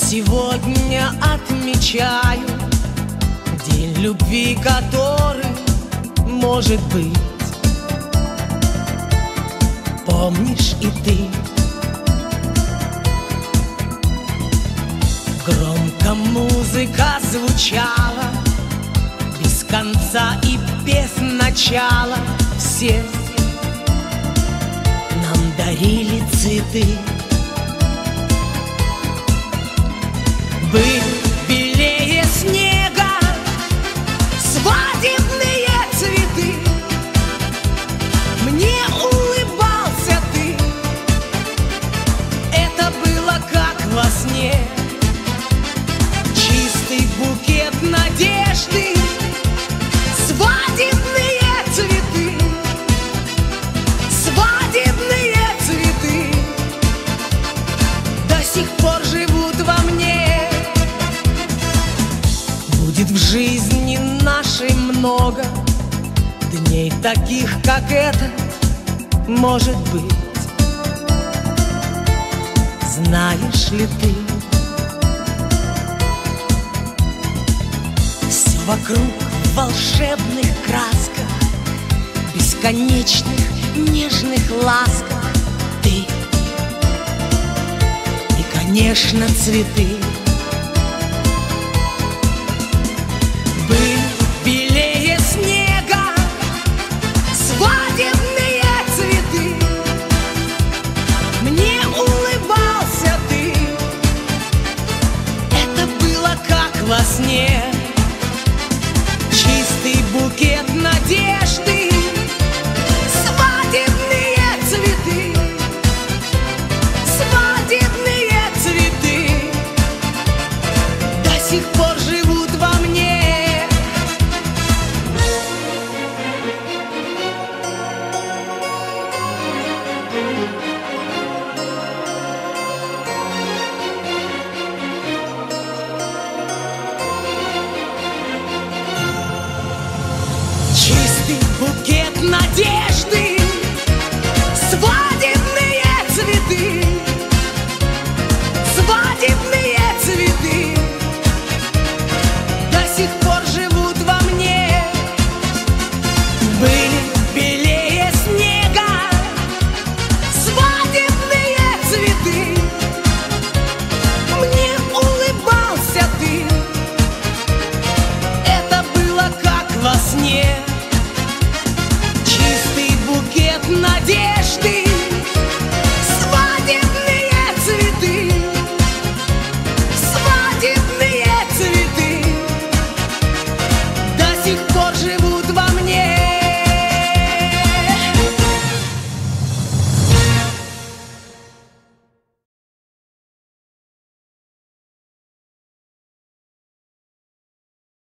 Сегодня отмечаю день любви, который, может быть, помнишь и ты. Громко музыка звучала, без конца и без начала. Все нам дарили цветы. Были белее снега свадебные цветы. Мне улыбался ты, это было как во сне. Чистый букет надежды, свадебные цветы, свадебные цветы до сих пор живут во мне. Будет в жизни нашей много дней таких, как этот, может быть. Знаешь ли ты, все вокруг в волшебных красках, бесконечных нежных ласках. Ты и, конечно, цветы.